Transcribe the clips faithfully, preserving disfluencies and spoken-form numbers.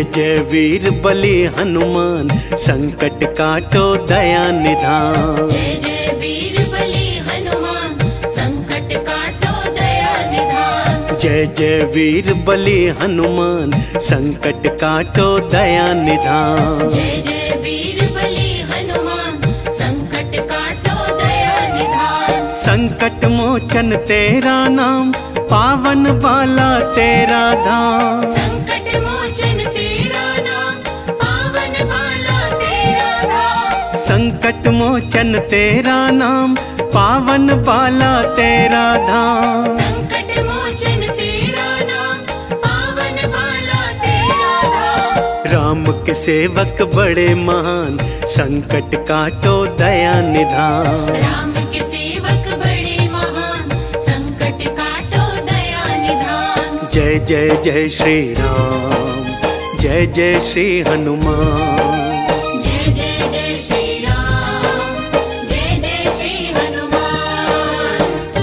जय जय वीर बली हनुमान, संकट काटो दया निधान। जय जय वीर बली हनुमान, संकट काटो दया निधान। जय जय वीर बली हनुमान, संकट काटो दया निधान। जय जय वीर बली हनुमान, संकट काटो दया निधान। संकट मोचन तेरा नाम, पावन वाला तेरा धाम। संकट मोचन तेरा नाम, पावन वाला तेरा धाम। संकट मोचन तेरा नाम, पावन वाला तेरा धाम। संकट मोचन तेरा नाम, पावन वाला तेरा धाम। राम के सेवक बड़े महान, संकट काटो दया निधान। राम के सेवक बड़े महान, संकट काटो दया निधान। जय जय जय श्री राम, जय जय श्री हनुमान। जय जय जय श्री राम, जय जय श्री हनुमान।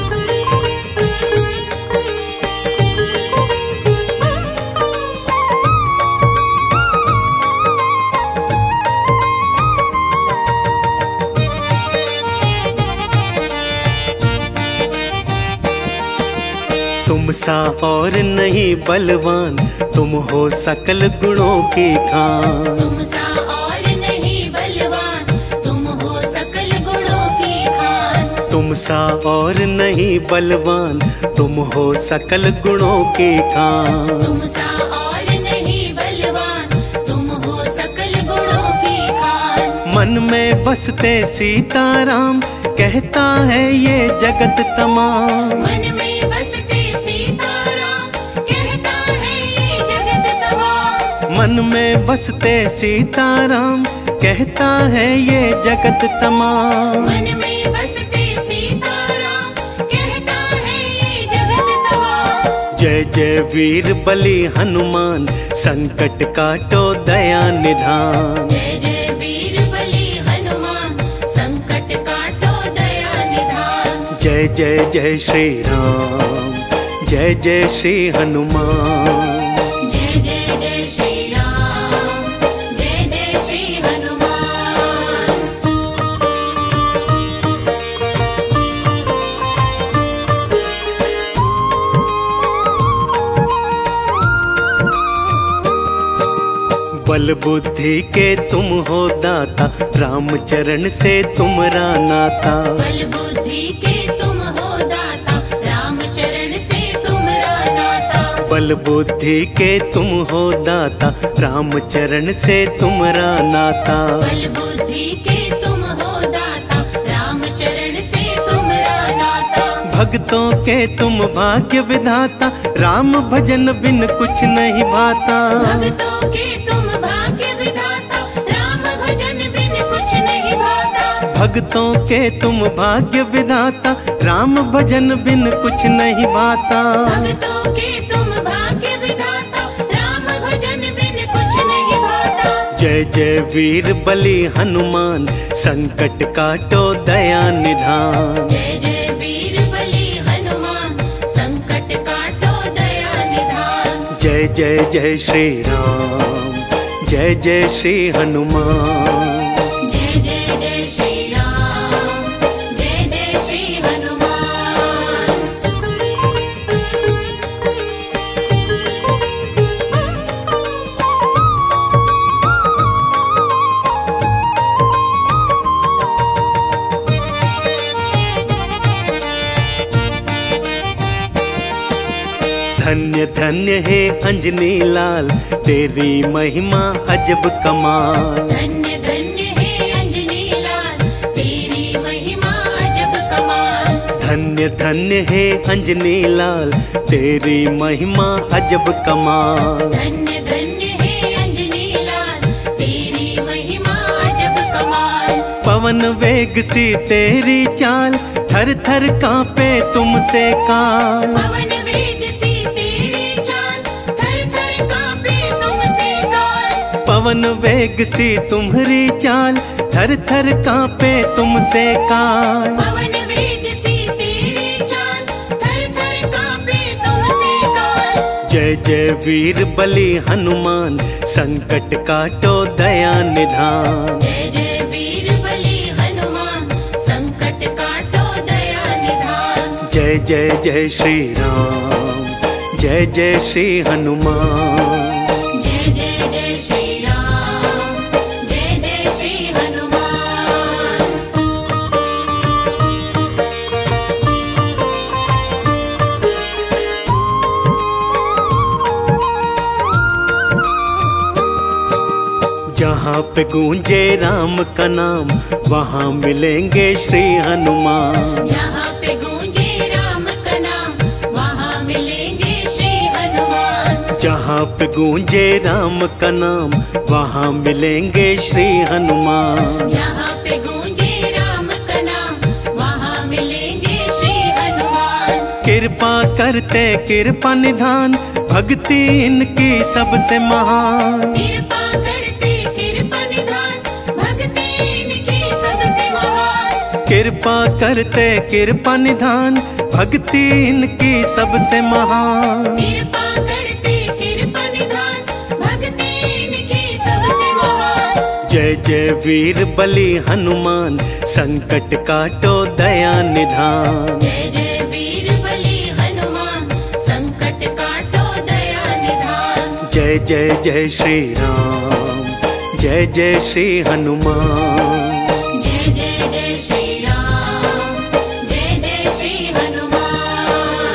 तुम सा और नहीं बलवान, तुम हो सकल गुणों की खान। तुम सा और नहीं बलवान, तुम हो सकल गुणों की खान। तुम सा और नहीं बलवान, तुम हो सकल गुणों की खान। तुम सा और नहीं बलवान, तुम हो सकल गुणों की खान। मन में बसते सीताराम, कहता है ये जगत तमाम। मन में बसते सीताराम, कहता है ये जगत तमाम। मन में बसते सीताराम, कहता है ये जगत तमाम। मन में बसते सीताराम, कहता है ये जगत तमाम। जय जय वीर बली हनुमान, संकट काटो दया निधान। जय जय वीर बली हनुमान, संकट काटो दया निधान। जय जय जय श्री राम, जय जय श्री हनुमान। जय जय जय श्री राम, जय जय श्री हनुमान। बल बुद्धि के तुम हो दाता, राम चरण से तुमरा नाता। बल बुद्धि के तुम हो दाता, राम चरण से तुमरा नाता। बल बुद्धि के तुम हो दाता, राम चरण से तुमरा नाता। बल बुद्धि के तुम हो दाता, राम चरण से तुमरा नाता। भक्तों के तुम भाग्य विधाता, राम भजन बिन कुछ नहीं भाता। भक्तों के तुम भाग्य विधाता, राम भजन बिन कुछ नहीं भाता। भक्तों के तुम भाग्य विधाता, राम भजन बिन कुछ नहीं भाता। भक्तों के तुम भाग्य विधाता, राम भजन बिन कुछ नहीं भाता। जय जय वीर बली हनुमान, संकट काटो दया निधान। जय जय वीर बली हनुमान, संकट काटो दया निधान। जय जय जय श्री राम, जय जय श्री हनुमान। जय जय जय श्री राम, जय जय श्री हनुमान। धन्य धन्य है अंजनी लाल, तेरी महिमा अजब कमाल। धन्य धन्य है अंजनी लाल, तेरी महिमा अजब कमाल। धन्य धन्य है अंजनी लाल, तेरी महिमा अजब कमाल। धन्य धन्य है अंजनी लाल, तेरी महिमा अजब कमाल। पवन वेग सी तेरी चाल, थर थर कांपे तुमसे काल। पवन वेग सी तेरी चाल, थर थर कांपे तुमसे काल। पवन वेग सी तुम्हारी चाल, थर थर कांपे तुमसे काल। पवन वेग सी तेरी चाल, थर थर कांपे तुमसे काल। जय जय वीर बली हनुमान, संकट काटो दया निधान। जय जय वीर बली हनुमान, संकट काटो दया निधान। जय जय जय श्री राम, जय जय श्री हनुमान। जय जय जय श्री राम, जय जय श्री हनुमान। जहाँ पे गूंजे राम का नाम, वहाँ मिलेंगे श्री हनुमान। जहाँ पे गूंजे राम का नाम, वहाँ मिलेंगे श्री हनुमान। जहाँ पे गूंजे राम का नाम, वहाँ मिलेंगे श्री हनुमान। जहाँ पे गूंजे राम का नाम, वहाँ मिलेंगे श्री हनुमान। कृपा करते कृपा निधान, भक्ति इनकी सबसे महान। कृपा करते कृपा निधान, भक्ति इनकी सबसे महान। कृपा करते कृपा निधान, भक्ति इनकी सबसे महान। कृपा करते कृपा निधान, भक्ति इनकी सबसे महान। जय जय वीर बली हनुमान, संकट काटो दया निधान। जय जय वीर बली हनुमान, संकट काटो दया निधान। जय जय जय श्री राम, जय जय श्री हनुमान। जय जय जय श्री राम, जय जय श्री हनुमान।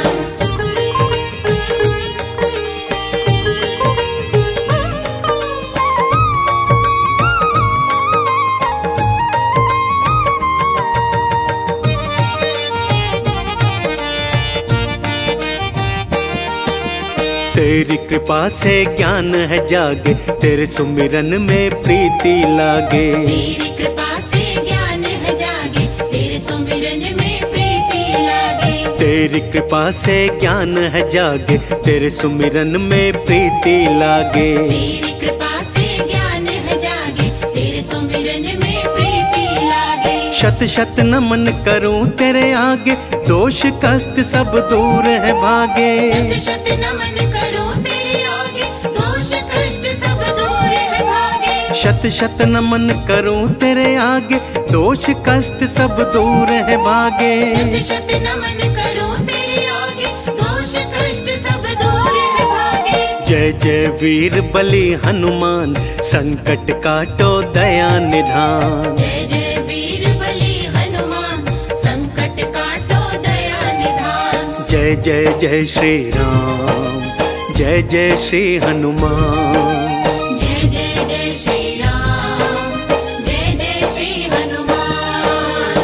तेरी कृपा से ज्ञान है जागे, तेरे सुमिरन में प्रीति लागे। तेरी कृपा से ज्ञान है जागे, तेरे सुमिरन में प्रीति लागे। तेरी कृपा से ज्ञान है जागे, तेरे सुमिरन में प्रीति लागे। तेरी कृपा से ज्ञान है जागे, तेरे सुमिरन में प्रीति लागे। शत शत नमन करूं तेरे आगे, दोष कष्ट सब दूर है भागे। शत शत नमन करो तेरे आगे, दोष कष्ट सब दूर है भागे। शत शत नमन करूं तेरे आगे, दोष कष्ट सब दूर है भागे। शत शत नमन करो तेरे आगे, दोष कष्ट सब दूर है भागे। जय जय वीर बली हनुमान, संकट काटो दया निधान। जय जय वीर बली हनुमान, संकट काटो दया निधान। जय जय जय श्री राम, जय जय श्री हनुमान। जय जय जय श्री राम, जय जय श्री हनुमान।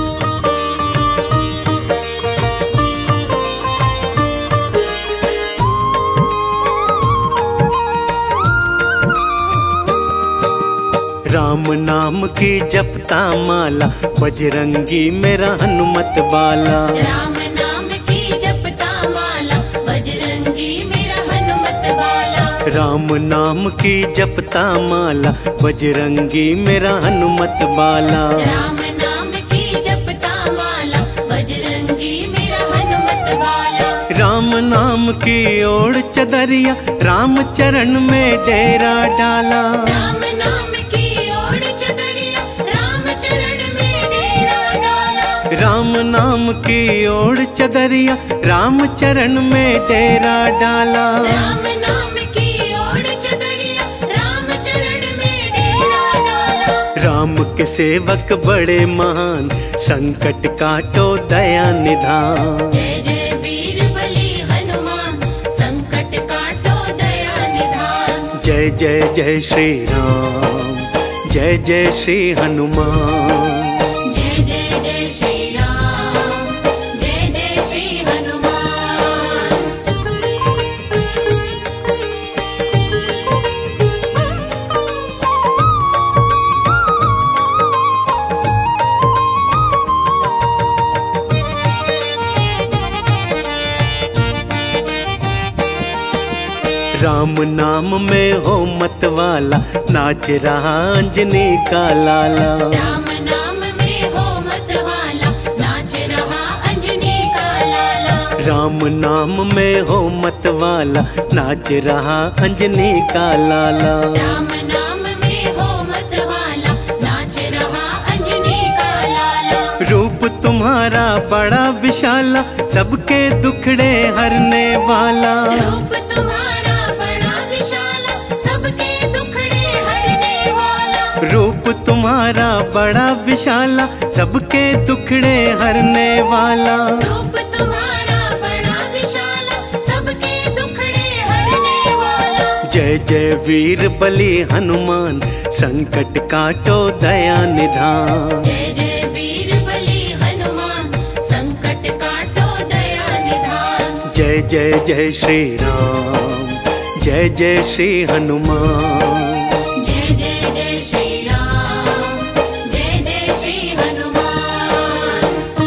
राम नाम की जपता माला, बजरंगी मेरा हनुमत बाला। राम नाम की जपता माला, बजरंगी मेरा हनुमत बाला। राम नाम की जपता माला, बजरंगी मेरा हनुमत बाला। राम नाम की जपता माला, बजरंगी मेरा हनुमत बाला। राम नाम की ओढ़ चदरिया, राम चरण में डेरा डाला। राम नाम की ओढ़ चदरिया, राम चरण में डेरा डाला। राम नाम की ओढ़ चदरिया, राम चरण में डेरा डाला। राम नाम की ओढ़ चदरिया, राम चरण में डेरा डाला। राम के सेवक बड़े महान, संकट काटो दया निधान। जय जय वीर बली हनुमान, संकट काटो दया निधान। जय जय जय श्री राम, जय जय श्री हनुमान। जय जय जय श्री राम, जय जय श्री हनुमान। राम नाम में हो मत वाला, नाच रहा अंजनी का लाला। राम नाम में हो मत वाला, नाच रहा अंजनी का लाला। राम नाम में हो मत वाला, नाच रहा अंजनी का लाला। राम नाम में हो मत वाला, नाच रहा अंजनी का लाला। रूप तुम्हारा बड़ा विशाला, सबके दुखड़े हरने वाला। रूप तुम्हारा बड़ा विशाला, सबके दुखड़े हरने वाला। रूप तुम्हारा बड़ा विशाला, सबके दुखड़े हरने वाला। रूप तुम्हारा बड़ा विशाला, सबके दुखड़े हरने वाला। जय जय वीर बली हनुमान, संकट काटो दया निधान। जय जय वीर बली हनुमान, संकट काटो दया निधान। जय जय जय श्री राम, जय जय श्री हनुमान। जय जय जय श्री राम, जय जय श्री हनुमान।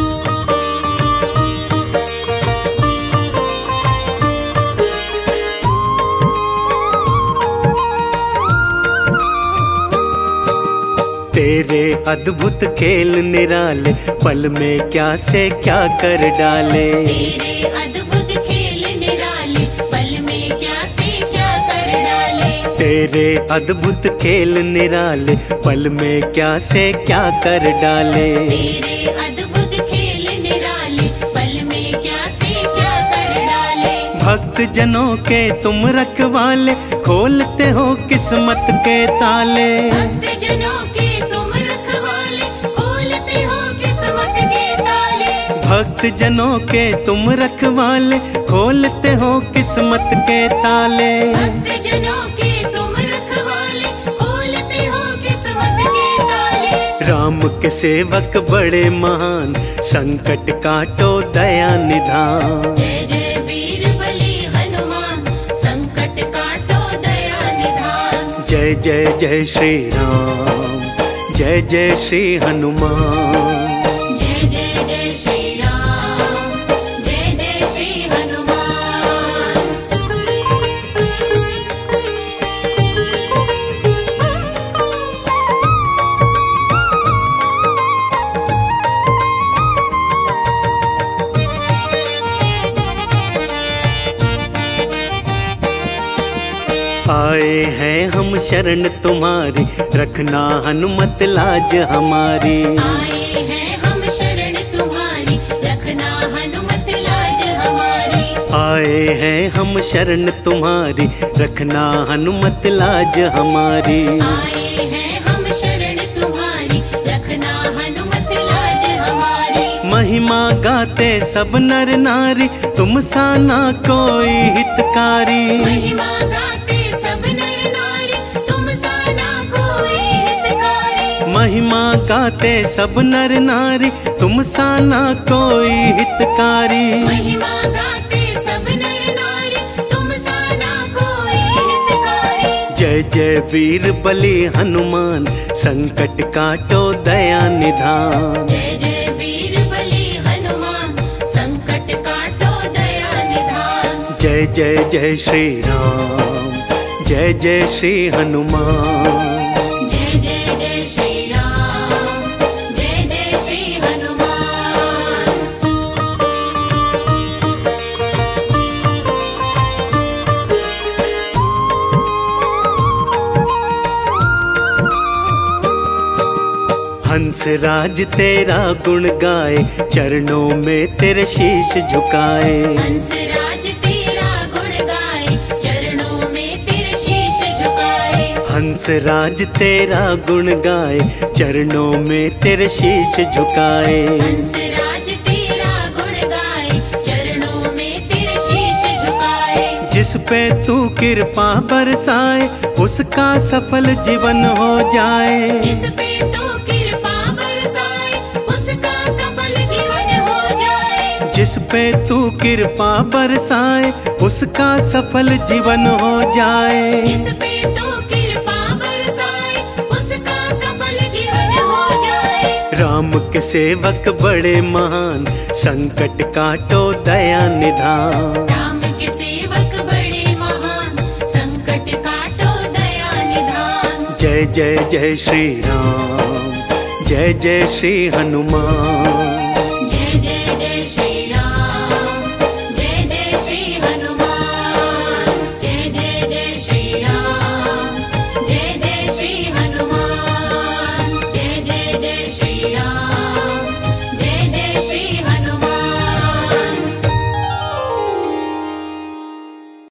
तेरे अद्भुत खेल निराले, पल में क्या से क्या कर डाले। तेरे अद्भुत खेल निराले, पल में क्या से क्या कर डाले। तेरे अद्भुत खेल निराले, पल में क्या से क्या कर डाले। तेरे अद्भुत खेल निराले, पल में क्या से क्या कर डाले। भक्त जनों के तुम रखवाले, खोलते हो किस्मत के ताले। भक्त जनों के तुम रखवाले, खोलते हो किस्मत के ताले। भक्त जनों के तुम रखवाले, खोलते हो किस्मत के ताले। भक्त जनों के तुम रखवाले, खोलते हो किस्मत के ताले। राम के सेवक बड़े महान, संकट काटो दया निधान। जय जय वीर बली हनुमान, संकट काटो दया निधान। जय जय जय श्री राम, जय जय श्री हनुमान। जय जय जय श्री राम, जय जय श्री हनुमान। आए हैं हम शरण तुम्हारी, रखना हनुमत लाज हमारी। आए हैं हम शरण तुम्हारी, रखना हनुमत लाज हमारी। आए हैं हम शरण तुम्हारी, रखना हनुमत लाज हमारी। आए हैं हम शरण तुम्हारी, रखना हनुमत लाज हमारी। महिमा गाते सब नर नारी, तुम सा ना कोई हितकारी। महिमा गाते सब नर नारी, तुम सा ना कोई हितकारी। महिमा गाते सब नर नारी, तुम सा ना कोई हितकारी। महिमा गाते सब नर नारी, तुम सा ना कोई हितकारी। जय जय वीर बली हनुमान, संकट काटो दया निधान। जय जय वीर बली हनुमान, संकट काटो दया निधान। जय जय जय श्री राम, जय जय श्री हनुमान। जय जय जय श्री राम, जय जय श्री हनुमान। हंस राज तेरा गुण गाए, चरणों में तेरे शीश झुकाए। हंसराज तेरा गुण गाए, चरणों में तेरे शीश झुकाए। हंस राज तेरा गुण गाए, चरणों में तेरे शीश झुकाए। हंसराज तेरा गुण गाए, चरणों में तेरे शीश झुकाए। जिस पे तू कृपा बरसाए, उसका सफल जीवन हो जाए। जिस पे तू कृपा बरसाए, उसका सफल जीवन हो जाए। जिस पे तू कृपा बरसाए, उसका सफल जीवन हो जाए। जिस पे तू कृपा बरसाए, उसका सफल जीवन हो जाए। राम के सेवक बड़े महान, संकट काटो दया निधान। राम के सेवक बड़े महान, संकट काटो दया निधान। जय जय जय श्री राम, जय जय श्री हनुमान।